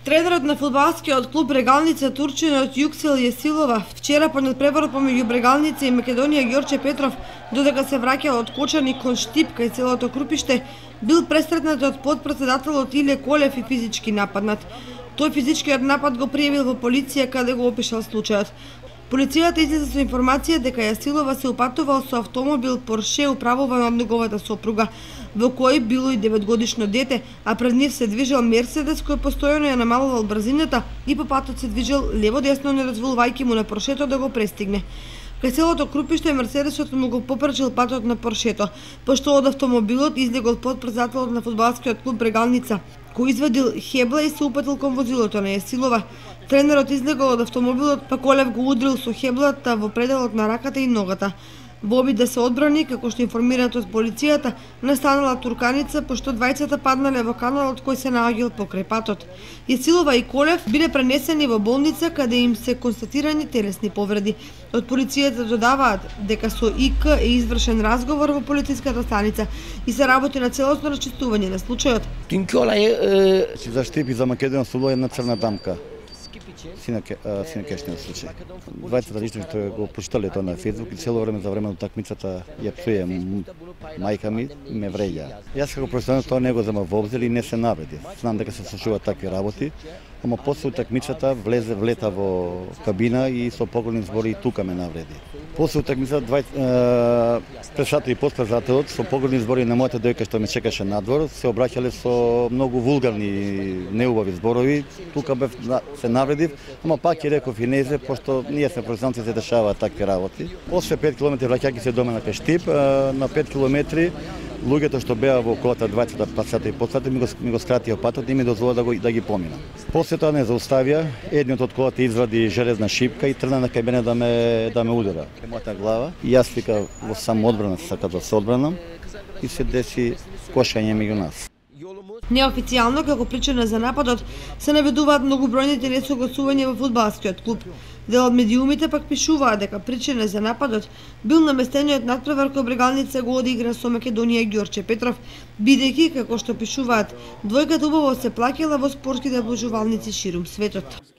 Тренерот на фудбалскиот клуб Брегалница турчинот Юксел Јесилова вчера по надпреварот помеѓу Брегалница и Македонија Ѓорче Петров, додека се враќа од Кочани кон Штип кај селото Крупиште, бил пресретнат од подпредседателот Иле Колев и физички нападнат. Тој физичкиот напад го пријавил во полиција каде го опишал случајот. Полицијата излезе со информација дека Јасилова се упатувал со автомобил Порше управуван од неговата сопруга, во кој било и 9-годишно дете, а пред нив се движел Мерседес кој постојано ја намалувал брзината и по патот се движел лево-десно, не дозволувајќи му на Поршето да го престигне. Кај селото Крупиште Мерседесот му го попречил патот на Поршето, пошто од автомобилот излегол подпредседателот на фудбалскиот клуб Брегалница, кој извадил хебла и се упатил кон возилото на Јасилова. Тренерот излегол од автомобилот, па Колев го удрил со хеблата во пределот на раката и ногата. Во обид да се одбрани, како што информираат од полицијата, настанала турканица, пошто двајцата паднале во каналот кој се наоѓал покрај патот. Јасилова и Колев биле пренесени во болница каде им се констатирани телесни повреди. Од полицијата додаваат дека со ИК е извршен разговор во полициската станица и се работи на целосно расчистување на случајот. Тинкола е за Штип и за Македонија су една црна дамка. Синекешниот случај. Двајцата лично што го прочитале тоа на Фејсбук и цело време за време на такмицата ја псуе мајка ми и ме вреѓа. Јас како професионалист тоа не го зема во обзир и не се навреди. Знам дека се случуваат такви работи, ама после такмицата влета во кабина и со погледни збори и тука ме навреди. После такмицата председател и подпредседателот со погледни збори на мојата дојка што ме чекаше надвор се обраќале со многу вулгарни неубави зборови. Тука бев се навредив, ама пак ја реков и незе, пошто ние сме професионалци, се дешаваат такви работи. После 5 км враќајќи се до мене кај Штип, на 5 км луѓето што беа во колата, двајцата пасата и подсата ми го скратија патот и ми дозвола да ги поминам. После тоа не зауставија, едниот од колата извади железна шипка и тргна кај мене да ме удара. Кај мојата глава и јас вика во самоодбрана сакав да се одбранам и се деси кошање меѓу нас. Неофицијално како причина за нападот се наведуваат многобројните несогласувања во фудбалскиот клуб. Дел од медиумите пак пишуваат дека причина за нападот бил наместениот надпревар кој Брегалница го одигра со Македонија Ѓорче Петров, бидејќи, како што пишуваат, двојката убаво се плаќала во спортските обложувалници ширум светот.